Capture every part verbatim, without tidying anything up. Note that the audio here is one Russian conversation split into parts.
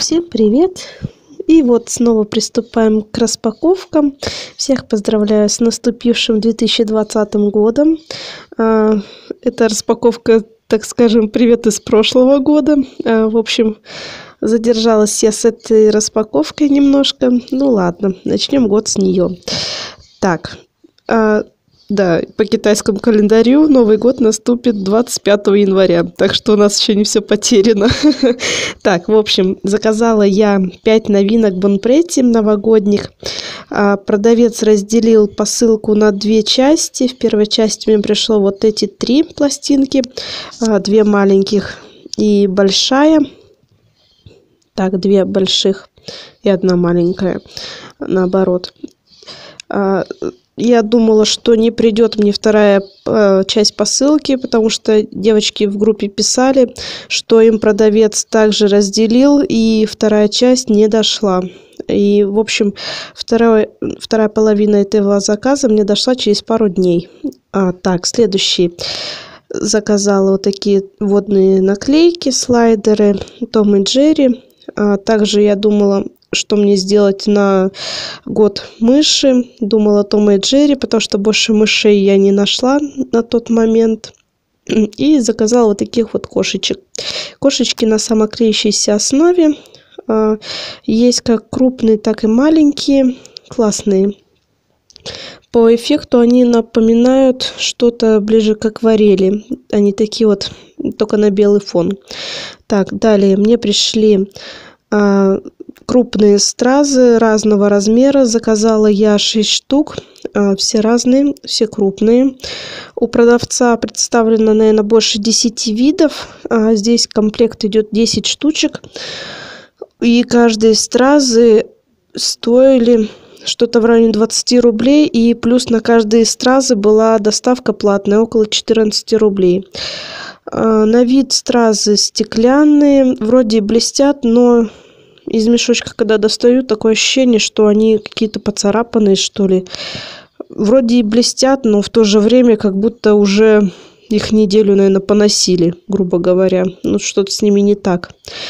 Всем привет! И вот снова приступаем к распаковкам. Всех поздравляю с наступившим две тысячи двадцатым годом. Это распаковка, так скажем, привет из прошлого года. В общем, задержалась я с этой распаковкой немножко. Ну ладно, начнем год с нее. Так, да, по китайскому календарю Новый год наступит двадцать пятого января, так что у нас еще не все потеряно. Так, в общем, заказала я пять новинок Bon Preti новогодних. Продавец разделил посылку на две части. В первой части мне пришло вот эти три пластинки, две маленьких и большая. Так, две больших и одна маленькая, наоборот. Я думала, что не придет мне вторая э, часть посылки, потому что девочки в группе писали, что им продавец также разделил, и вторая часть не дошла. И, в общем, второй, вторая половина этого заказа мне дошла через пару дней. А, так, следующий. Заказала вот такие водные наклейки, слайдеры Том и Джерри. А, также я думала, что мне сделать на год мыши. Думала Том и Джерри, потому что больше мышей я не нашла на тот момент. И заказала вот таких вот кошечек. Кошечки на самоклеющейся основе. Есть как крупные, так и маленькие. Классные. По эффекту они напоминают что-то ближе к акварели. Они такие вот, только на белый фон. Так, далее мне пришли крупные стразы разного размера. Заказала я шесть штук. Все разные, все крупные. У продавца представлено, наверное, больше десяти видов. Здесь комплект идет десять штучек. И каждые стразы стоили что-то в районе двадцати рублей. И плюс на каждые стразы была доставка платная, около четырнадцати рублей. На вид стразы стеклянные. Вроде блестят, но из мешочка, когда достаю, такое ощущение, что они какие-то поцарапанные, что ли. Вроде и блестят, но в то же время как будто уже их неделю, наверное, поносили, грубо говоря. Ну, что-то с ними не так.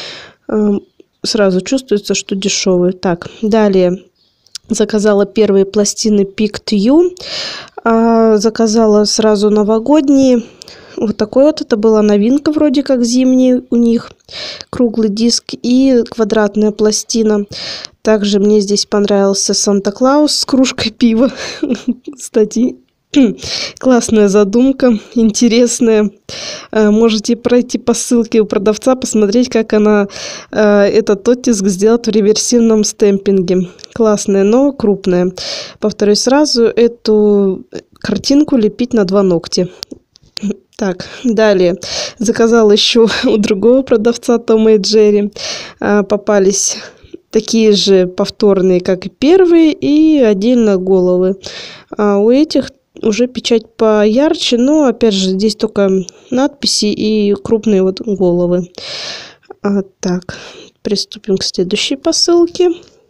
Сразу чувствуется, что дешевые. Так, далее. Заказала первые пластины Picked You. Заказала сразу новогодние. Вот такой вот, это была новинка вроде как зимний у них, круглый диск и квадратная пластина. Также мне здесь понравился Санта-Клаус с кружкой пива. Кстати, классная задумка, интересная. Можете пройти по ссылке у продавца, посмотреть, как она этот оттиск сделает в реверсивном стемпинге. Классная, но крупная. Повторюсь сразу, эту картинку лепить на два ногтя. Так, далее. Заказала еще у другого продавца Тома и Джерри. Попались такие же повторные, как и первые, и отдельно головы. А у этих уже печать поярче, но опять же здесь только надписи и крупные вот головы. А, так, приступим к следующей посылке.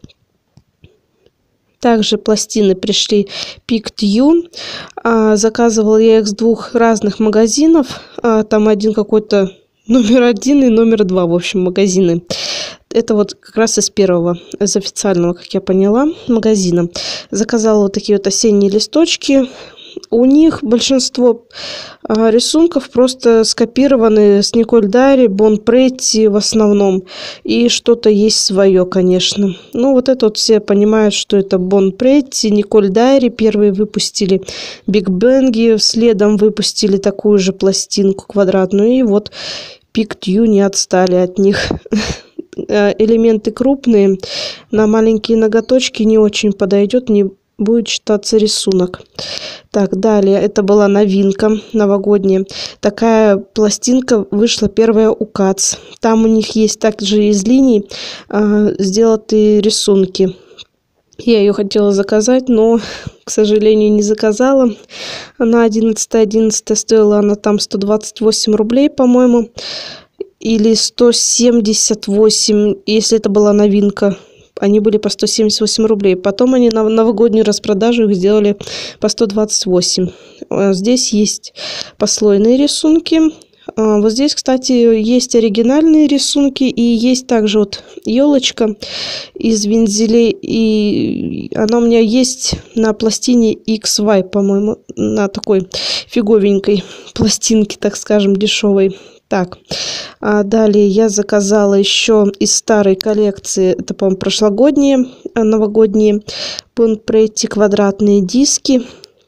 Также пластины пришли Picked You. А, заказывала я их с двух разных магазинов. А, там один какой-то номер один и номер два, в общем, магазины. Это вот как раз из первого, из официального, как я поняла, магазина. Заказала вот такие вот осенние листочки. У них большинство а, рисунков просто скопированы с Николь Дари, Bon Preti в основном. И что-то есть свое, конечно. Ну, вот это вот все понимают, что это Bon Preti, Николь Дари. Первые выпустили Big Bang, следом выпустили такую же пластинку квадратную. И вот Picked You не отстали от них. Элементы крупные, на маленькие ноготочки не очень подойдет, не будет читаться рисунок. Так, далее. Это была новинка новогодняя. Такая пластинка вышла первая у Кац. Там у них есть также из линий э, сделаны рисунки. Я ее хотела заказать, но, к сожалению, не заказала. Она одиннадцатое одиннадцатое стоила, она там сто двадцать восемь рублей, по-моему. Или сто семьдесят восемь, если это была новинка. Они были по сто семьдесят восемь рублей. Потом они на новогоднюю распродажу их сделали по сто двадцать восемь. Здесь есть послойные рисунки. Вот здесь, кстати, есть оригинальные рисунки и есть также вот елочка из вензелей, и она у меня есть на пластине икс вай, по-моему, на такой фиговенькой пластинке, так скажем, дешевой. Так, а далее я заказала еще из старой коллекции, это, по-моему, прошлогодние, новогодние, Бонпретти квадратные диски.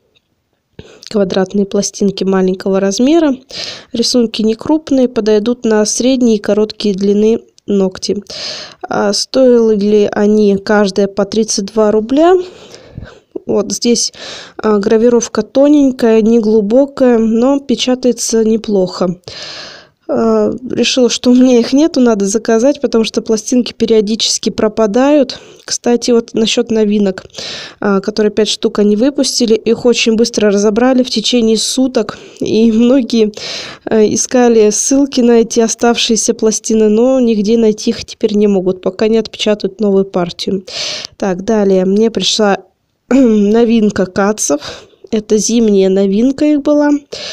Квадратные пластинки маленького размера. Рисунки не крупные, подойдут на средние и короткие длины ногти. А стоили они каждая по тридцать два рубля. Вот здесь а, гравировка тоненькая, не глубокая, но печатается неплохо. А, решила, что у меня их нету, надо заказать, потому что пластинки периодически пропадают. Кстати, вот насчет новинок, а, которые пять штук они выпустили, их очень быстро разобрали в течение суток, и многие а, искали ссылки на эти оставшиеся пластины, но нигде найти их теперь не могут, пока не отпечатают новую партию. Так, далее мне пришла новинка Катцев, это зимняя новинка их была.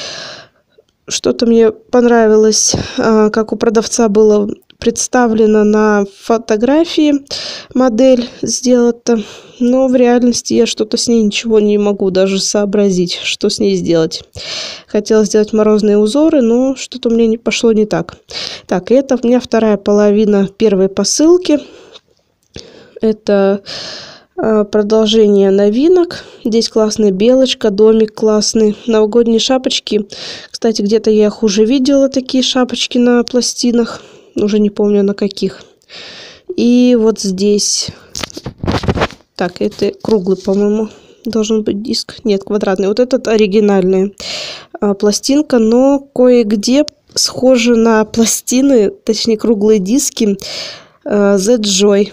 Что-то мне понравилось, как у продавца было представлено на фотографии модель сделана, но в реальности я что-то с ней ничего не могу даже сообразить, что с ней сделать. Хотела сделать морозные узоры, но что-то мне не пошло не так. Так, это у меня вторая половина первой посылки. Это продолжение новинок. Здесь классная белочка, домик классный, новогодние шапочки. Кстати, где-то я их уже видела, такие шапочки на пластинах. Уже не помню на каких. И вот здесь. Так, это круглый, по-моему, должен быть диск. Нет, квадратный. Вот этот оригинальная пластинка, но кое-где схожи на пластины, точнее круглые диски Z-Joy,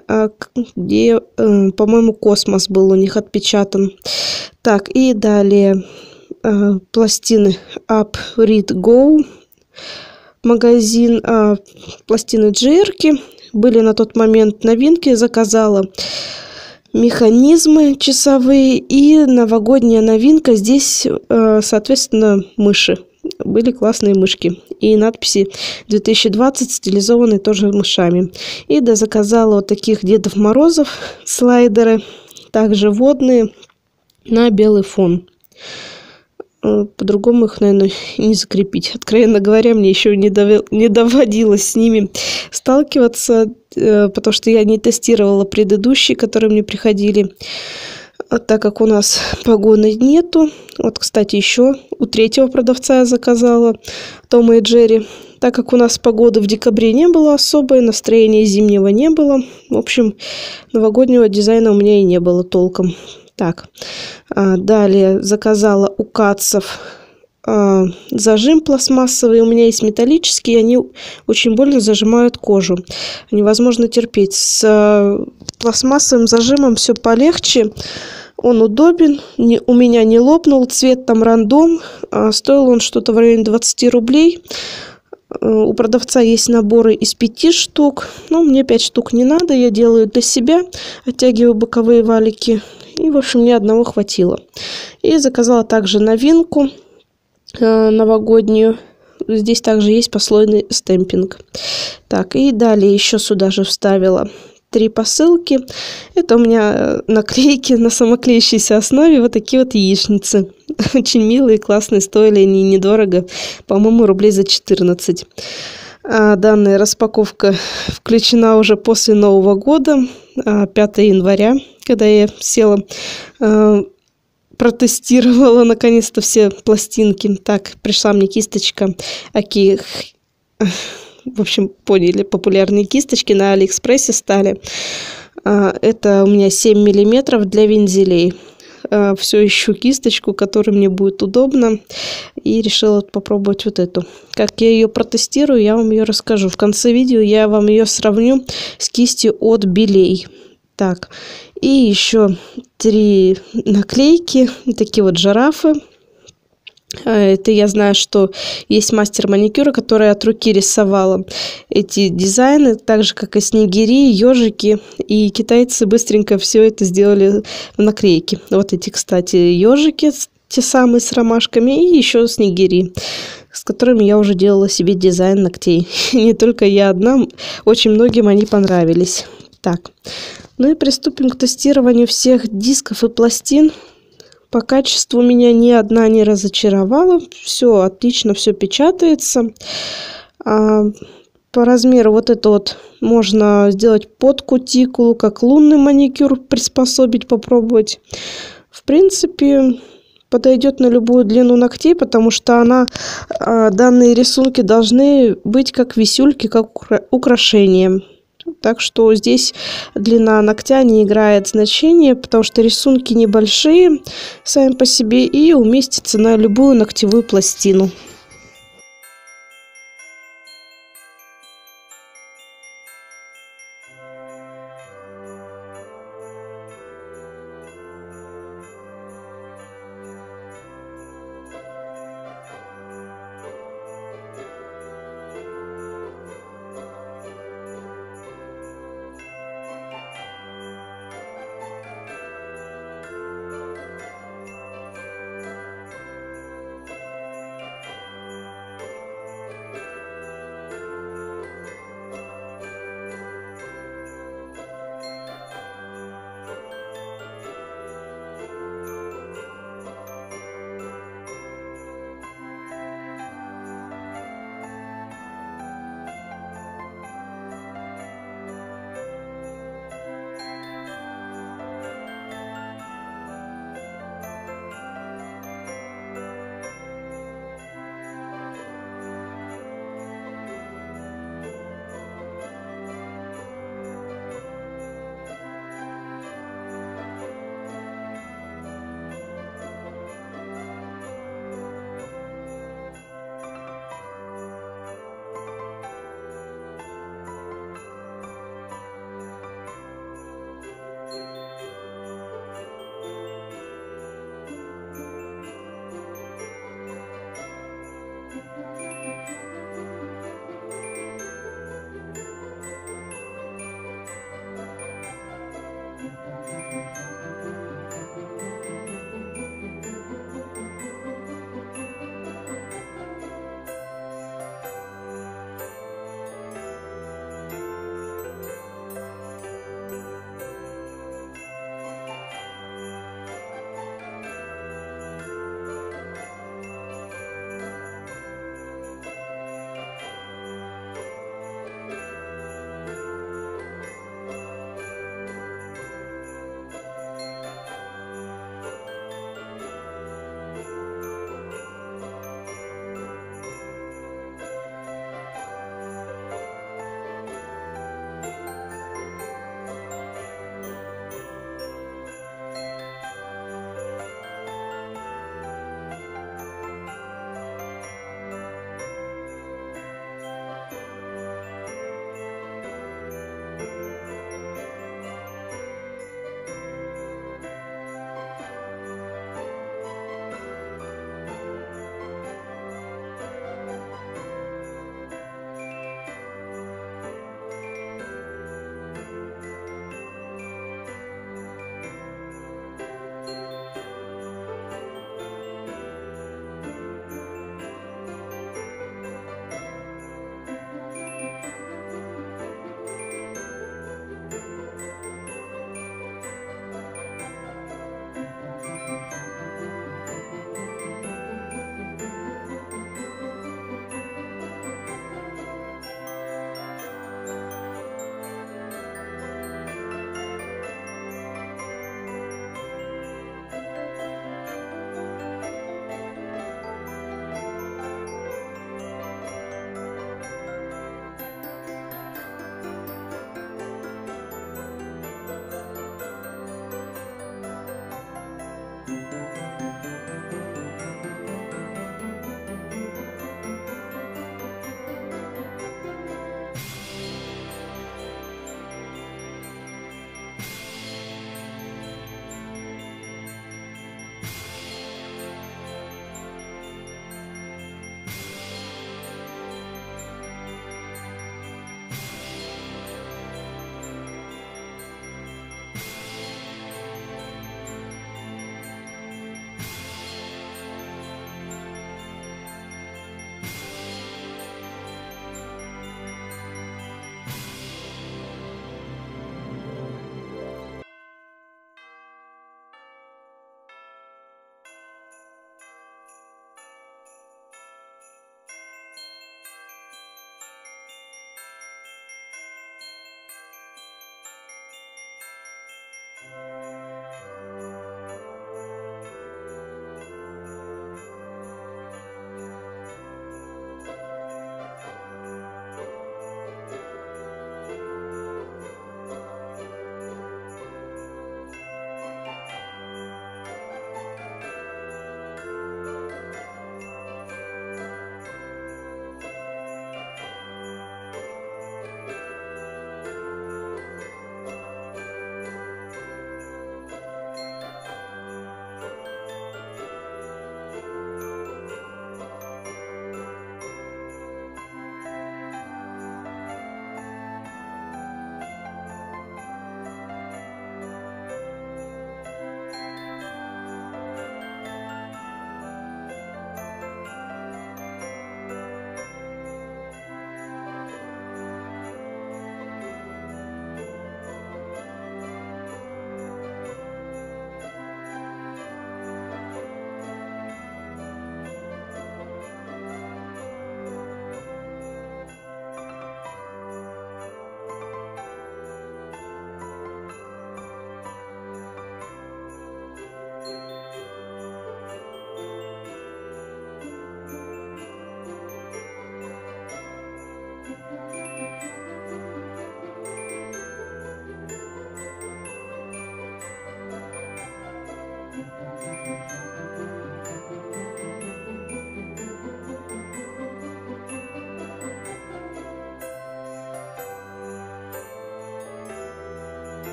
где, по-моему, космос был у них отпечатан. Так, и далее пластины Up, Read, Go, магазин, пластины Джерки. Были на тот момент новинки, заказала механизмы часовые и новогодняя новинка. Здесь, соответственно, мыши. Были классные мышки. И надписи две тысячи двадцать стилизованные тоже мышами. И да, заказала вот таких Дедов Морозов слайдеры. Также водные на белый фон. По-другому их, наверное, не закрепить. Откровенно говоря, мне еще не, довел, не доводилось с ними сталкиваться, потому что я не тестировала предыдущие, которые мне приходили. Так как у нас погоны нету. Вот, кстати, еще у третьего продавца я заказала Тома и Джерри. Так как у нас погоды в декабре не было особой, настроения зимнего не было. В общем, новогоднего дизайна у меня и не было толком. Так, далее заказала у Катцев зажим пластмассовый. У меня есть металлические, они очень больно зажимают кожу. Невозможно терпеть. С пластмассовым зажимом все полегче. Он удобен, не, у меня не лопнул, цвет там рандом, а стоил он что-то в районе двадцати рублей. У продавца есть наборы из пяти штук, но мне пять штук не надо, я делаю для себя, оттягиваю боковые валики, и, в общем, мне одного хватило. И заказала также новинку э, новогоднюю. Здесь также есть послойный стемпинг. Так, и далее еще сюда же вставила три посылки. Это у меня наклейки на самоклеящейся основе. Вот такие вот яичницы. Очень милые, классные. Стоили они недорого. По-моему, рублей за четырнадцать. А данная распаковка включена уже после Нового года. пятого января, когда я села, протестировала наконец-то все пластинки. Так, пришла мне кисточка Аки. В общем, поняли, популярные кисточки на Алиэкспрессе стали. Это у меня семь миллиметров для вензелей. Все ищу кисточку, которая мне будет удобна. И решила попробовать вот эту. Как я ее протестирую, я вам ее расскажу. В конце видео я вам ее сравню с кистью от Белей. Так, и еще три наклейки. Такие вот жирафы. Это я знаю, что есть мастер маникюра, которая от руки рисовала эти дизайны, так же, как и снегири, ежики. И китайцы быстренько все это сделали в наклейке. Вот эти, кстати, ежики, те самые с ромашками, и еще снегири. с которыми я уже делала себе дизайн ногтей. Не только я одна, очень многим они понравились. Так, ну и приступим к тестированию всех дисков и пластин. По качеству меня ни одна не разочаровала. Все отлично, все печатается. А, по размеру вот это вот можно сделать под кутикулу, как лунный маникюр приспособить, попробовать. В принципе, подойдет на любую длину ногтей, потому что она, данные рисунки должны быть как висюльки, как украшение. Так что здесь длина ногтя не играет значения, потому что рисунки небольшие сами по себе и уместятся на любую ногтевую пластину.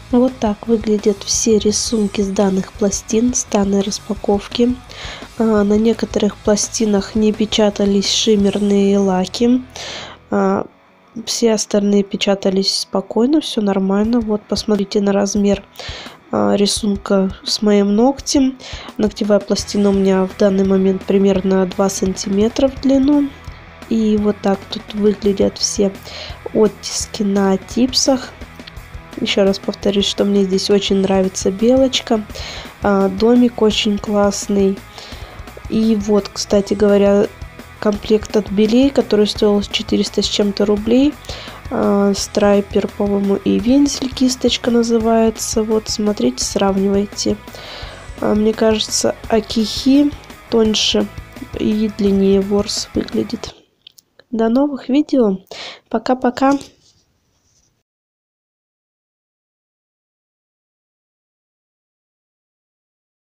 Вот так выглядят все рисунки с данных пластин, с данной распаковки. На некоторых пластинах не печатались шиммерные лаки. Все остальные печатались спокойно, все нормально. Вот посмотрите на размер рисунка с моим ногтем. Ногтевая пластина у меня в данный момент примерно два сантиметра в длину. И вот так тут выглядят все оттиски на типсах. Еще раз повторюсь, что мне здесь очень нравится белочка. Домик очень классный. И вот, кстати говоря, комплект от Белей, который стоил четыреста с чем-то рублей. Страйпер, по-моему, и вензель, кисточка называется. Вот, смотрите, сравнивайте. Мне кажется, Акихи тоньше и длиннее ворс выглядит. До новых видео. Пока-пока.